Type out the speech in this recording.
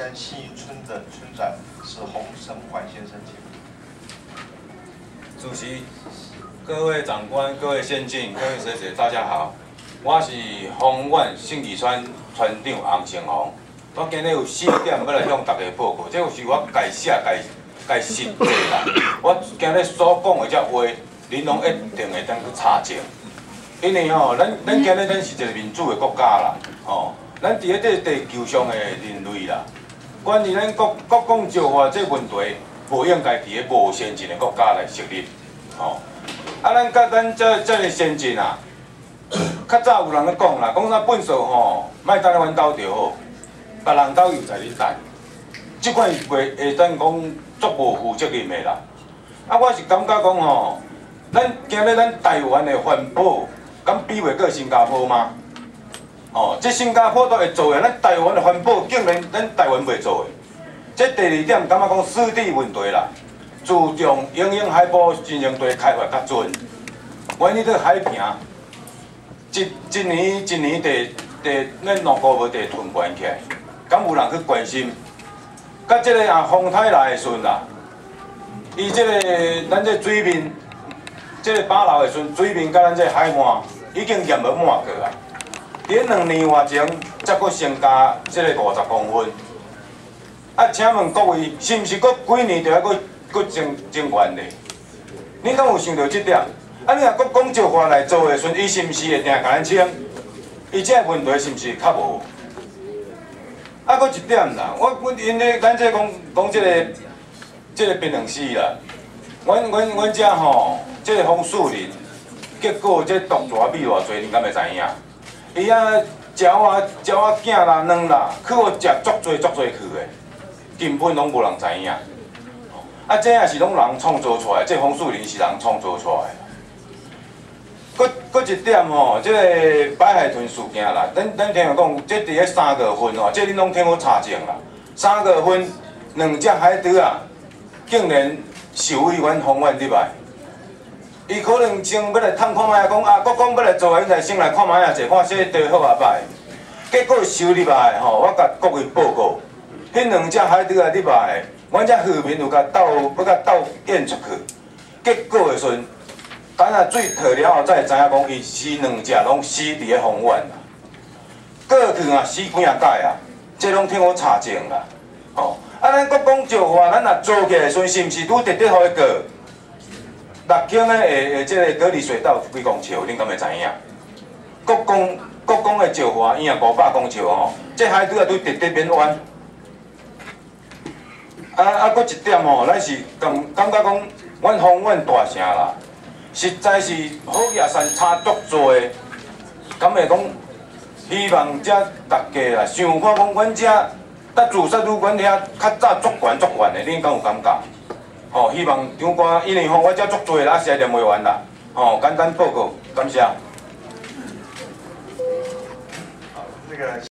乡新义村的村长是洪神焕先生，请。 主席、各位长官、各位先进、各位学姐，大家好，我是丰苑信义村村长洪成宏。我今日有4点要来向大家报告，这是我该写该实际啦。我今日所讲的这话，恁拢一定会当去查证。因为吼，咱今日咱是一个民主的国家啦，吼，咱伫咧地球上的人类啦，关于咱国共招法这问题，无应该伫咧无先进的国家来设立，吼。啊，咱这个先进啊，较早有人咧讲啦，讲啥粪扫吼，莫等咧阮兜就好，别人兜又在咧等，即款会当讲足无负责任的啦。啊，我是感觉讲吼，今日咱台湾的环保。敢比袂过新加坡吗？哦，这新加坡都会做的，咱台湾的环保竟然咱台湾袂做的。这第二点，感觉讲湿地问题啦，注重营海埔金融地开发较准。阮迄个海平，一年咱两个月地囤关起来，敢有人去关心？甲这个风台来的时阵啦，伊这个咱这水面。这个巴流的时阵，水面甲咱这海岸已经淹要满过啊！伫2年外前，才阁增加这个50公分。啊，请问各位，是毋是阁几年就要阁增源咧？你敢有想到这点？啊，你若阁讲照法来做的时阵，伊是毋是会定甲咱清？伊这问题是毋是较无？啊，阁一点啦，我因咧咱这讲这个槟榔丝啦，阮遮吼。这个枫树林，结果这毒蛇米偌济，你敢会知影？伊啊，鸟仔囝啦、卵啦，去互食足济去的，根本拢无人知影。啊，这也是拢人创造出来，这枫树林是人创造出来。搁一点吼，这个白海豚事件啦，咱听讲，这伫咧3月份吼，这恁拢听我查证啦。3月份2只海猪啊，竟然受委阮丰苑入来。伊可能先要来探看卖，讲啊，国公要来做，因来先来看卖啊，者看这地好啊歹。结果收入来吼，我甲各位报告，迄2只海猪啊入来，阮遮渔民有甲要甲斗演出去。结果的时阵，等下水退了后，才会知影讲伊是2只拢死伫咧丰苑啦。过去啊死几啊摆啊，这拢听我查证啦。吼，啊，咱国公招法，咱若做起来时阵，是毋是拄直直互伊过？6轻的这个隔离水道几公尺，恁敢会知影？国公的石化伊也500公尺吼，这海猪也对直直免弯。搁一点吼，咱是感觉讲，阮丰苑大城啦，实在是好野山差足多的。敢会讲，希望遮大家啦，想看讲，阮遮搭自杀率，阮遐较早足悬的，恁敢有感觉？吼，希望长官，因为吼我遮足多啦，实在念袂完啦。吼，简单报告，感谢。 好，这个。